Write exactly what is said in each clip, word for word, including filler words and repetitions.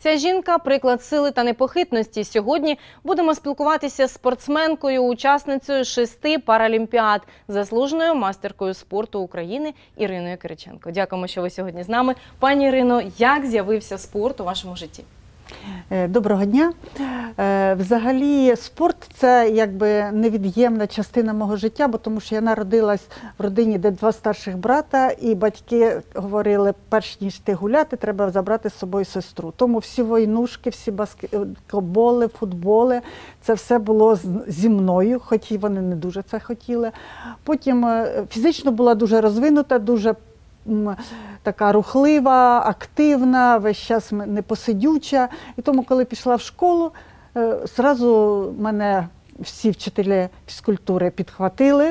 Ця жінка – приклад сили та непохитності. Сьогодні будемо спілкуватися з спортсменкою, учасницею шести паралімпіад, заслуженою майстеркою спорту України Іриною Кириченко. Дякуємо, що ви сьогодні з нами. Пані Ірино, як з'явився спорт у вашому житті? Доброго дня. Взагалі спорт – це якби невід'ємна частина мого життя, бо тому що я народилась в родині, де два старших брата, і батьки говорили, перш ніж ти гуляти, треба забрати з собою сестру. Тому всі войнушки, всі баскетболи, футболи – це все було зі мною, хоч і вони не дуже це хотіли. Потім фізично була дуже розвинута, дуже така рухлива, активна, весь час непосидюча. І тому, коли пішла в школу, зразу мене всі вчителі фізкультури підхватили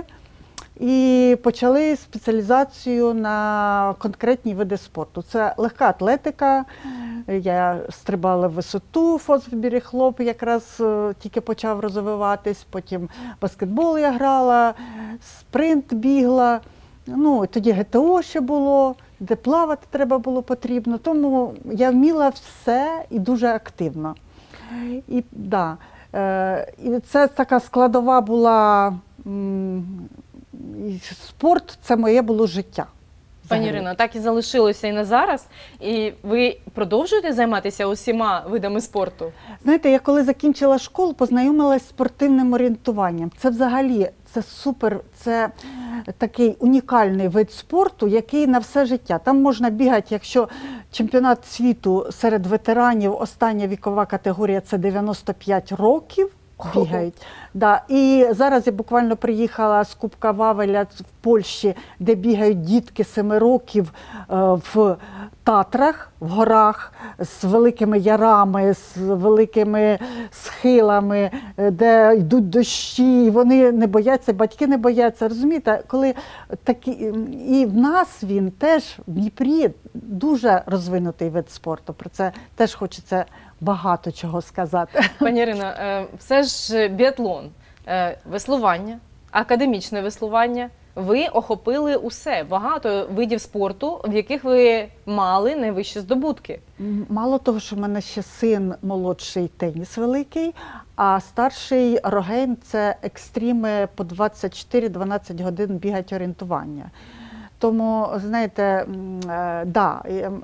і почали спеціалізацію на конкретні види спорту. Це легка атлетика, я стрибала в висоту, фосфорбірі хлоп якраз тільки почав розвиватись, потім баскетбол я грала, спринт бігла. Ну, тоді ге те о ще було, де плавати треба було потрібно, тому я вміла все і дуже активно. І, да, е, і це така складова була, м, спорт – це моє було життя. Пані Ірино, так і залишилося і на зараз. І ви продовжуєте займатися усіма видами спорту? Знаєте, я коли закінчила школу, познайомилася з спортивним орієнтуванням. Це взагалі, це супер, це такий унікальний вид спорту, який на все життя. Там можна бігати, якщо чемпіонат світу серед ветеранів, остання вікова категорія – це дев'яносто п'ять років. Бігають. Да. І зараз я буквально приїхала з Кубка Вавеля в Польщі, де бігають дітки семи років в Татрах, в горах, з великими ярами, з великими схилами, де йдуть дощі, і вони не бояться, батьки не бояться. Розумієте, коли такі... І в нас він теж в Дніпрі дуже розвинутий вид спорту. Про це теж хочеться багато чого сказати. Пані Ірино, все ж біатлон, веслування, академічне веслування. Ви охопили усе, багато видів спорту, в яких ви мали найвищі здобутки. Мало того, що в мене ще син молодший теніс великий, а старший рогейн – це екстріми по двадцять чотири - дванадцять годин бігать орієнтування. Тому, знаєте, да,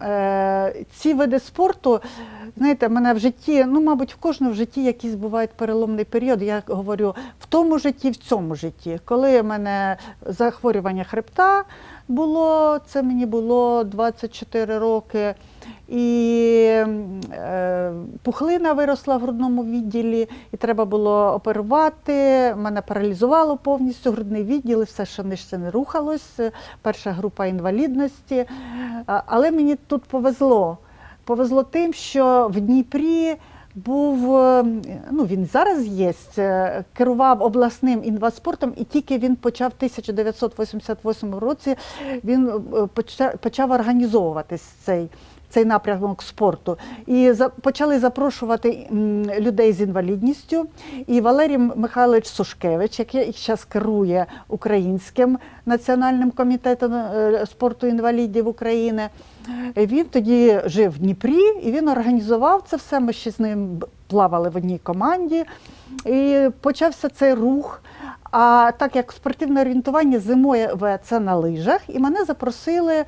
ці види спорту, знаєте, в мене в житті, ну, мабуть, в кожного в житті якийсь буває переломний період. Я говорю, в тому житті, в цьому житті. Коли в мене захворювання хребта було, це мені було двадцять чотири роки, і е, пухлина виросла в грудному відділі, і треба було оперувати, мене паралізувало повністю грудний відділ, і все, що нижче не рухалось, перша група інвалідності. Але мені тут повезло. Повезло тим, що в Дніпрі був, ну він зараз є, керував обласним інваспортом, і тільки він почав в тисяча дев'ятсот вісімдесят восьмому році, він почав, почав організовуватись цей, цей напрямок спорту. І за, почали запрошувати людей з інвалідністю. І Валерій Михайлович Сушкевич, який зараз керує Українським національним комітетом спорту інвалідів України, він тоді жив в Дніпрі, і він організував це все, ми ще з ним плавали в одній команді, і почався цей рух. А так як спортивне орієнтування зимою це на лижах, і мене запросили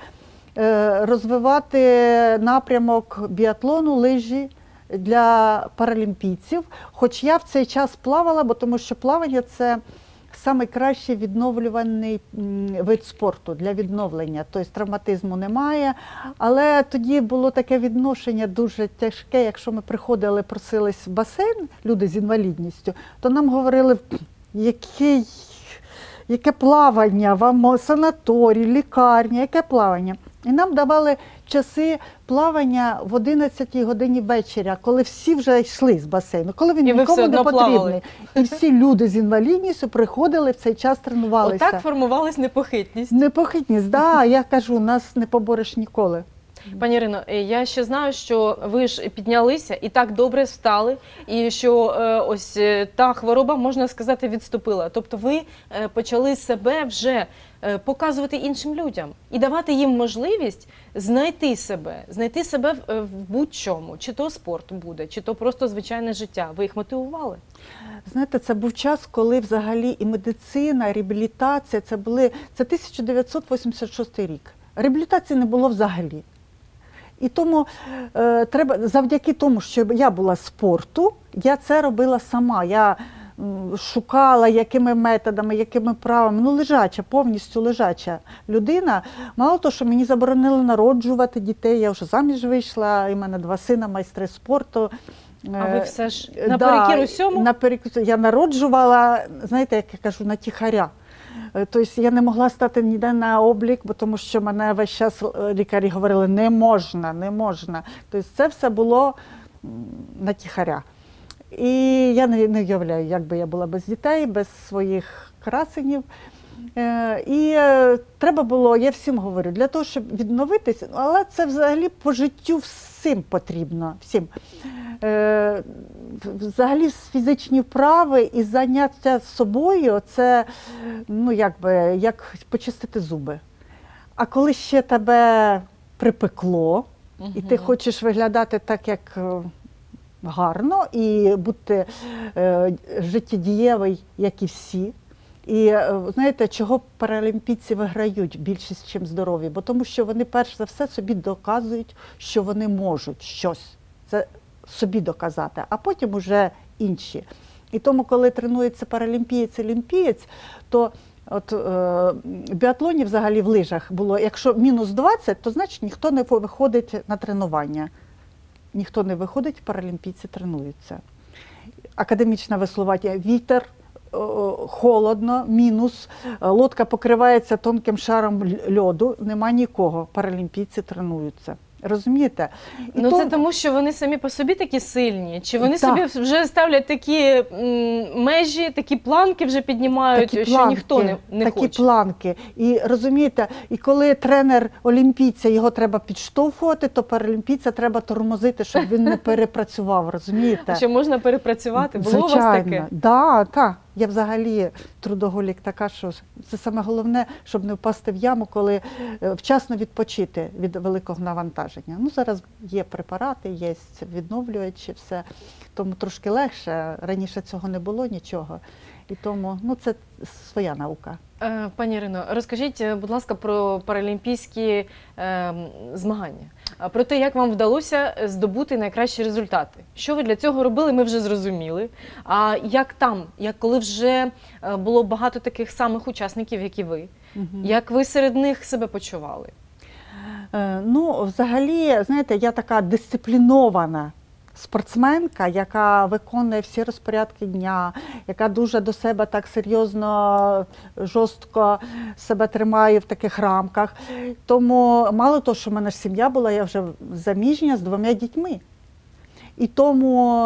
розвивати напрямок біатлону, лижі для паралімпійців. Хоч я в цей час плавала, бо тому що плавання – це найкращий відновлюваний вид спорту для відновлення, тобто травматизму немає. Але тоді було таке відношення дуже тяжке, якщо ми приходили, просились в басейн, люди з інвалідністю, то нам говорили, який, яке плавання, вам санаторій, лікарня, яке плавання. І нам давали часи плавання в одинадцятій годині вечора, коли всі вже йшли з басейну, коли він нікому не потрібний. І всі люди з інвалідністю приходили в цей час, тренувалися. Отак формувалась непохитність. Непохитність, так, да, я кажу, нас не побореш ніколи. Пані Ірино, е, я ще знаю, що ви ж піднялися і так добре встали, і що е, ось е, та хвороба, можна сказати, відступила. Тобто ви е, почали себе вже е, показувати іншим людям і давати їм можливість знайти себе, знайти себе в, е, в будь-чому. Чи то спорт буде, чи то просто звичайне життя. Ви їх мотивували? Знаєте, це був час, коли взагалі і медицина, і реабілітація, це були, це тисяча дев'ятсот вісімдесят шостий рік. Реабілітації не було взагалі. І тому е, треба, завдяки тому, що я була з спорту, я це робила сама. Я м, шукала, якими методами, якими правами. Ну, лежача, повністю лежача людина. Мало того, що мені заборонили народжувати дітей, я вже заміж вийшла, і в мене два сина, майстри спорту. А ви все ж Е, наперекір да, усьому? наперекір. Я народжувала, знаєте, як я кажу, на тихаря. Тобто я не могла стати ніде на облік, бо тому що мене весь час лікарі говорили, не можна, не можна. Тобто це все було на тихаря. І я не, не уявляю, як би я була без дітей, без своїх красенів. І треба було, я всім говорю, для того, щоб відновитися, але це взагалі по життю всім потрібно, всім. Взагалі фізичні вправи і заняття собою – це, ну, якби, як почистити зуби. А коли ще тебе припекло, угу. і ти хочеш виглядати так, як гарно, і бути е, життєдієвий, як і всі. І знаєте, чого паралімпійці виграють більшість, чим здорові? Бо тому що вони перш за все собі доказують, що вони можуть щось. Це собі доказати, а потім уже інші. І тому, коли тренується паралімпієць, олімпієць, то от, е, в біатлоні взагалі в лижах було, якщо мінус двадцять, то значить ніхто не виходить на тренування. Ніхто не виходить, паралімпійці тренуються. Академічне веслування, вітер, холодно, мінус, лодка покривається тонким шаром льоду, нема нікого, паралімпійці тренуються. Розумієте? І ну то... це тому, що вони самі по собі такі сильні? Чи вони так. собі вже ставлять такі м, межі, такі планки вже піднімають, такі що планки, ніхто не, не такі хоче? Такі планки. І розумієте, і коли тренер олімпійця, його треба підштовхувати, то паралімпійця треба тормозити, щоб він не перепрацював, розумієте? Що можна перепрацювати? Було Звичайно. у вас таке? Да, так. Я взагалі трудоголік така, що це саме головне, щоб не впасти в яму, коли вчасно відпочити від великого навантаження. Ну, зараз є препарати, є відновлювачі, все, тому трошки легше. Раніше цього не було нічого. І тому, ну, це своя наука. Пані Ірино, розкажіть, будь ласка, про паралімпійські е, змагання. Про те, як вам вдалося здобути найкращі результати. Що ви для цього робили, ми вже зрозуміли. А як там, як коли вже було багато таких самих учасників, як і ви, угу. як ви серед них себе почували? Е, ну, взагалі, знаєте, я така дисциплінована спортсменка, яка виконує всі розпорядки дня, яка дуже до себе так серйозно, жорстко себе тримає в таких рамках. Тому мало того, що в мене ж сім'я була, я вже заміжня з двома дітьми. І тому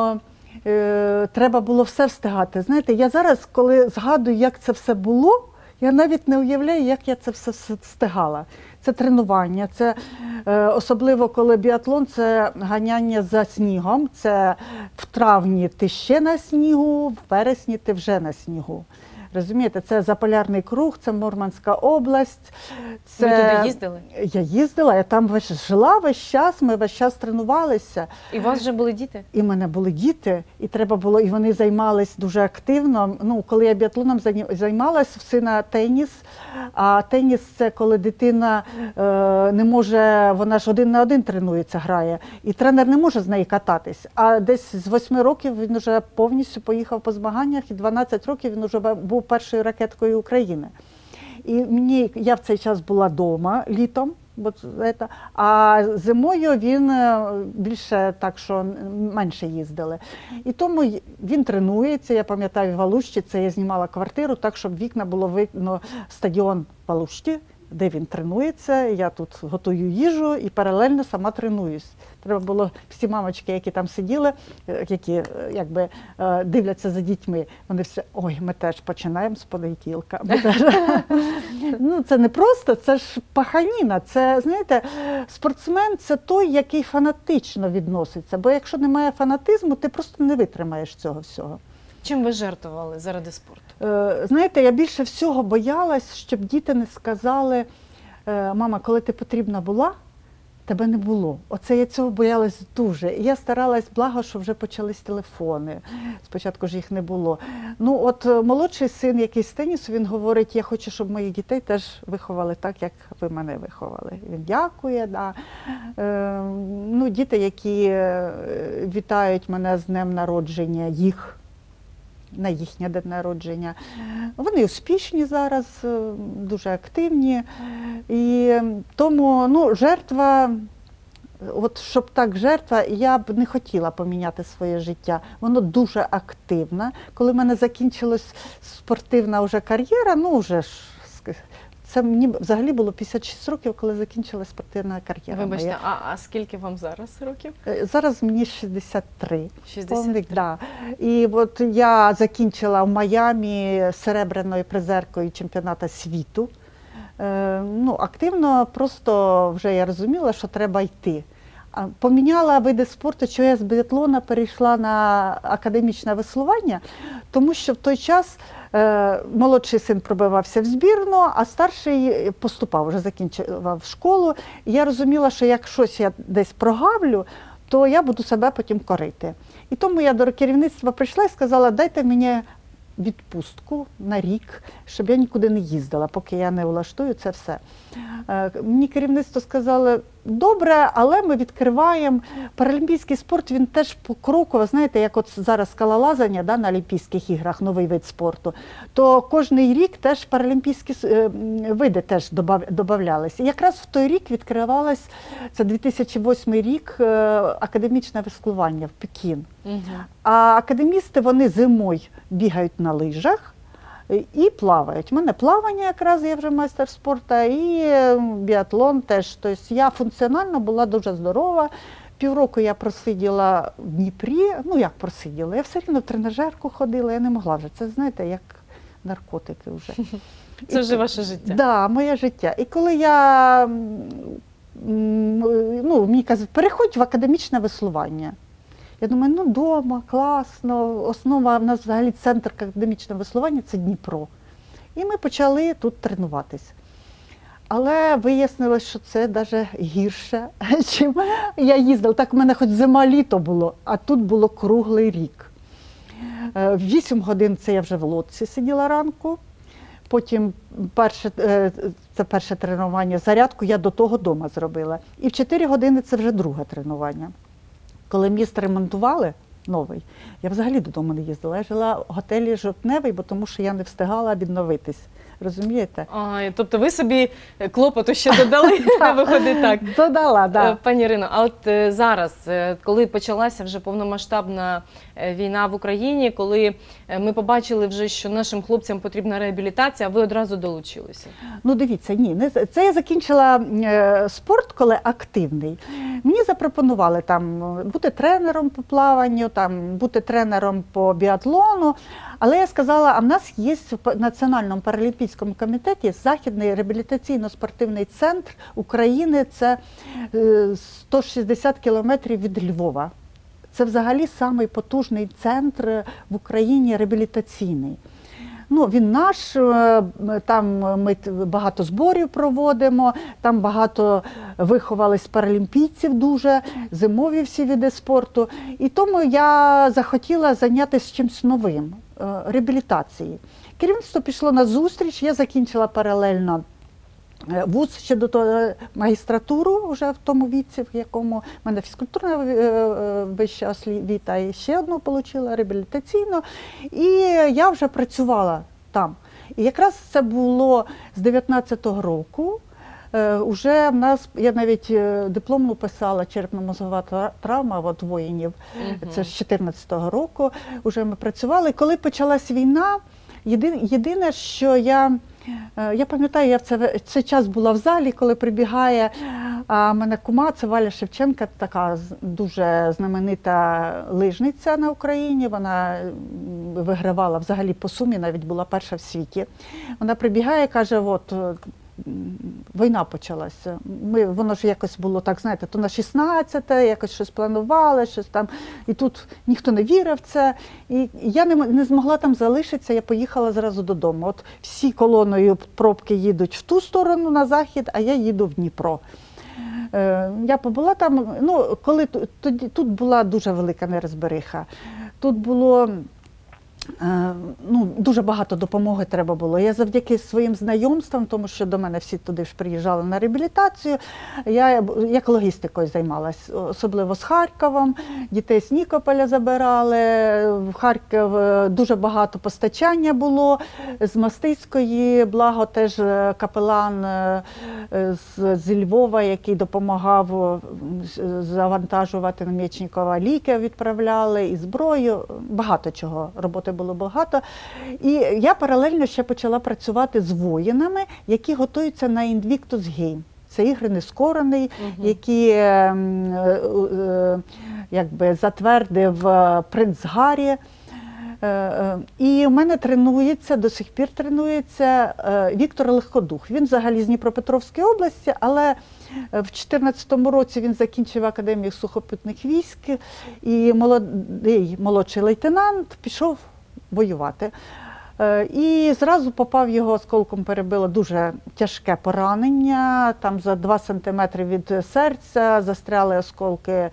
е, треба було все встигати. Знаєте, я зараз, коли згадую, як це все було, я навіть не уявляю, як я це все встигала. Це тренування, це е, особливо коли біатлон, це ганяння за снігом. Це в травні ти ще на снігу, в вересні ти вже на снігу. Розумієте, це Заполярний круг, це Мурманська область. Це... Ви туди їздили? Я їздила, я там весь, жила весь час, ми весь час тренувалися. І у вас вже були діти? І в мене були діти, і треба було, і вони займались дуже активно. Ну, коли я біатлоном займалась, в сина теніс, а теніс – це коли дитина е, не може, вона ж один на один тренується, грає, і тренер не може з нею кататись. А десь з восьми років він вже повністю поїхав по змаганнях, і дванадцять років він вже був першою ракеткою України. І мені, я в цей час була вдома літом, бо це, а зимою він більше так, що менше їздили. І тому він тренується, я пам'ятаю, в Алушті, це я знімала квартиру, так, щоб вікна було видно стадіон в Алушті, де він тренується, я тут готую їжу і паралельно сама тренуюсь. Треба було всі мамочки, які там сиділи, які якби дивляться за дітьми, вони всі, ой, ми теж починаємо з понеділка. Ну, це не просто, це ж паханіна. Це, знаєте, спортсмен – це той, який фанатично відноситься. Бо якщо немає фанатизму, ти просто не витримаєш цього всього. Чим ви жертвували заради спорту? Знаєте, я більше всього боялась, щоб діти не сказали: мама, коли ти потрібна була, тебе не було. Оце я цього боялась дуже. І я старалась, благо, що вже почались телефони. Спочатку ж їх не було. Ну от молодший син, який з тенісу, він говорить: я хочу, щоб моїх дітей теж виховали так, як ви мене виховали. Він дякує. Да. Е, ну, діти, які вітають мене з днем народження, їх, на їхнє день народження. Вони успішні зараз, дуже активні. І тому, ну, жертва, от щоб так жертва, я б не хотіла поміняти своє життя. Воно дуже активне. Коли в мене закінчилась спортивна вже кар'єра, ну вже ж, це мені взагалі було п'ятдесят шість років, коли закінчилась спортивна кар'єра. Вибачте, а, а скільки вам зараз років? Зараз мені шістдесят три. шістдесят три. Да. І от я закінчила в Майамі серебряною призеркою чемпіонату світу. Е, ну, активно, просто вже я розуміла, що треба йти. Поміняла види спорту, що я з біатлона перейшла на академічне веслування, тому що в той час е, молодший син пробивався в збірну, а старший поступав, вже закінчував школу. І я розуміла, що як щось я десь прогавлю, то я буду себе потім корити. І тому я до керівництва прийшла і сказала: дайте мені відпустку на рік, щоб я нікуди не їздила, поки я не влаштую це все. Мені керівництво сказало: добре, але ми відкриваємо паралімпійський спорт, він теж покроково, знаєте, як от зараз скалолазання, да, на Олімпійських іграх, новий вид спорту, то кожний рік теж паралімпійські види теж додавалися. І якраз в той рік відкривалось, це дві тисячі восьмий рік, академічне веслування в Пекін. Угу. А академісти, вони зимою бігають на лижах і плавають. У мене плавання якраз, я вже майстер спорту, і біатлон теж. Тобто я функціонально була дуже здорова. Півроку я просиділа в Дніпрі, ну як просиділа, я все рівно в тренажерку ходила, я не могла вже. Це, знаєте, як наркотики вже. Це вже ваше життя? Так, да, моє життя. І коли я, ну, мені кажуть: переходь в академічне веслування. Я думаю, ну, вдома, класно, основа, в нас взагалі центр академічного веслування – це Дніпро. І ми почали тут тренуватись. Але вияснилось, що це навіть гірше, чим я їздила. Так у мене хоч зима-літо було, а тут було круглий рік. В вісім годин це я вже в лодці сиділа ранку, потім перше, це перше тренування, зарядку я до того вдома зробила. І в чотири години це вже друге тренування. Коли міст ремонтували, новий, я взагалі додому не їздила. Я жила в готелі «Жовтневий», бо тому що я не встигала відновитись. Розумієте? А, тобто ви собі клопоту ще додали, виходить так. Додала, так. Пані Ірино, а от зараз, коли почалася вже повномасштабна війна в Україні, коли ми побачили вже, що нашим хлопцям потрібна реабілітація, ви одразу долучилися? Ну, дивіться, ні. Це я закінчила спорт, коли активний. Мені запропонували там бути тренером по плаванню, там бути тренером по біатлону. Але я сказала, а в нас є в Національному паралімпійському комітеті Західний реабілітаційно-спортивний центр України, це сто шістдесят кілометрів від Львова. Це взагалі самий потужний центр в Україні реабілітаційний. Ну, він наш, там ми багато зборів проводимо, там багато виховались паралімпійців дуже, зимові всі види спорту. І тому я захотіла зайнятися чимось новим, реабілітацією. Керівництво пішло на зустріч, я закінчила паралельно вуз ще до того, магістратуру вже в тому віці, в якому в мене фізкультурна вища освіта, і ще одну отримала, реабілітаційну. І я вже працювала там. І якраз це було з дев'ятнадцятого року. Уже в нас, я навіть дипломну писала, черепно-мозгова травма от воїнів, угу. Це з чотирнадцятого року вже ми працювали. Коли почалась війна, єдине, що я Е, Я пам'ятаю, я в це- цей час була в залі, коли прибігає а мене кума, це Валя Шевченка, така з- дуже знаменита лижниця на Україні. Вона м, вигравала взагалі по сумі, навіть була перша в світі. Вона прибігає і каже, от м, війна почалася. Ми, воно ж якось було так, знаєте, то на шістнадцяте, якось щось планували, щось там. І тут ніхто не вірив в це. І я не, м- не змогла там залишитися, я поїхала зразу додому. От всі колоною пробки їдуть в ту сторону, на захід, а я їду в Дніпро. Е, Я побула там, ну, коли т- тоді, тут була дуже велика нерозбериха. Тут було е, ну, дуже багато допомоги треба було. Я завдяки своїм знайомствам, тому що до мене всі туди ж приїжджали на реабілітацію, я б- як логістикою займалась, особливо з Харковом. Дітей з Нікополя забирали, в Харків е, дуже багато постачання було, з Мастицької, благо теж е, капелан е, е, з, з Львова, який допомагав е, з- завантажувати на Мєчнікова, ліки відправляли, і зброю, багато чого, роботи було багато. І я паралельно ще почала працювати з воїнами, які готуються на Invictus Game. Це ігри нескорений, Мгм. які е, м, е, е, якби затвердив е, принц Гаррі. Е, е, І в мене тренується, до сих пір тренується е, Віктор Легкодух. Він взагалі з Дніпропетровської області, але е, в дві тисячі чотирнадцятому році він закінчив Академію сухопутних військ, і молодий молодший лейтенант пішов воювати. Е, І зразу попав, його осколком перебило дуже тяжке поранення, там за два сантиметри від серця застряли осколки е,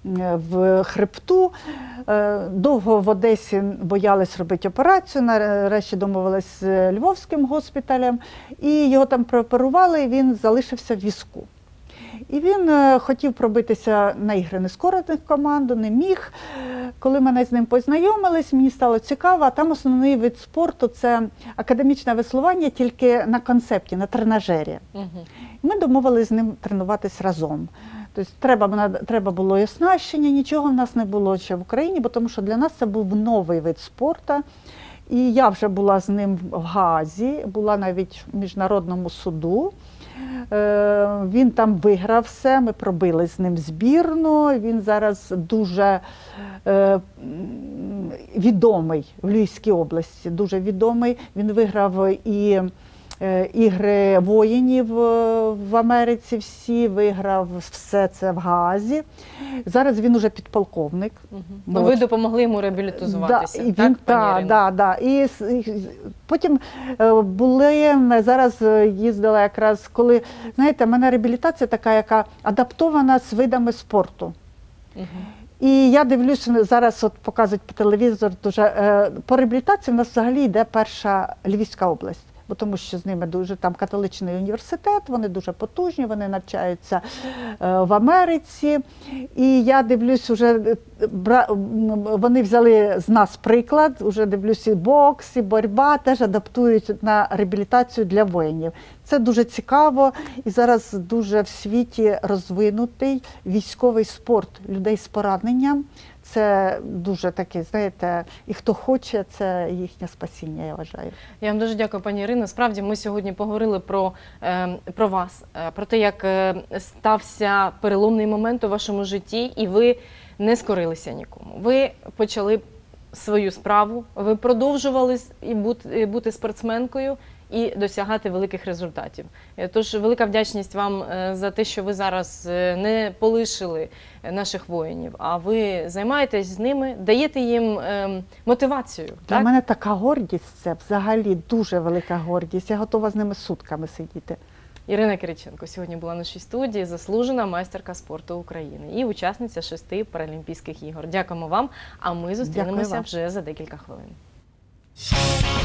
в хребту. Е, Довго в Одесі боялись робити операцію, нарешті домовились з Львовським госпіталем, і його там прооперували, і він залишився в візку. І він е, хотів пробитися на ігри нескорених команду, не міг. Коли мене з ним познайомились, мені стало цікаво, а там основний вид спорту – це академічне веслування тільки на концепті, на тренажері. Мгм. Ми домовились з ним тренуватись разом. Тобто треба, б на- треба було і оснащення, нічого в нас не було ще в Україні, бо тому що для нас це був новий вид спорту. І я вже була з ним в Гаазі, була навіть в міжнародному суду. Е, Він там виграв все, ми пробили з ним збірну. Він зараз дуже е, м, відомий в Львівській області, дуже відомий. Він виграв і е, ігри воїнів е, в Америці всі, виграв все це в Гаазі. Зараз він уже підполковник. Мгм. Ну, Ну, ви от. допомогли йому реабілітуватися, Да, і так, він, пані та, Ірино? да, да. І, с- і потім е, були, ми зараз е, їздила якраз, коли, знаєте, в мене реабілітація така, яка адаптована з видами спорту. Мгм. І я дивлюся, зараз от показують по телевізору, дуже, е, по реабілітації в нас взагалі йде перша Львівська область. Бо тому що з ними дуже там католичний університет, вони дуже потужні, вони навчаються е, в Америці. І я дивлюсь, уже е, бра- м, вони взяли з нас приклад, уже дивлюсь і бокс, і боротьба, теж адаптують на реабілітацію для воїнів. Це дуже цікаво, і зараз дуже в світі розвинутий військовий спорт людей з пораненням. Це дуже таке, знаєте, і хто хоче, це їхнє спасіння, я вважаю. Я вам дуже дякую, пані Ірино. Справді, ми сьогодні поговорили про, е, про вас, е, про те, як е, стався переломний момент у вашому житті, і ви не скорилися нікому. Ви почали свою справу, ви продовжували с- і бути, і бути спортсменкою і досягати великих результатів. Е, Тож велика вдячність вам е, за те, що ви зараз е, не полишили е, наших воїнів, а ви займаєтесь з ними, даєте їм е, мотивацію. Для Так? мене така гордість, це взагалі дуже велика гордість. Я готова з ними сутками сидіти. Ірина Кириченко сьогодні була в нашій студії, заслужена майстерка спорту України і учасниця шести Паралімпійських ігор. Дякуємо вам, а ми зустрінемося вам. вже за декілька хвилин.